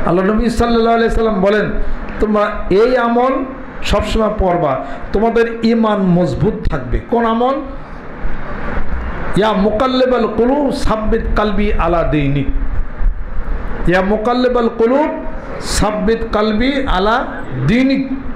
আল্লাহ নবী সাল্লাল্লাহু আলাইহি সাল্লাম বলেন, তোমরা এই আমল সবসময় পড়বা, তোমাদের ঈমান মজবুত থাকবে। কোন আমল? ইয়া মুকাল্লিবাল কুলুব সাব্বিত কলবি আলা দীনিক। ইয়া মুকাল্লিবাল কুলুব সাব্বিত কলবি আলা দীনিক।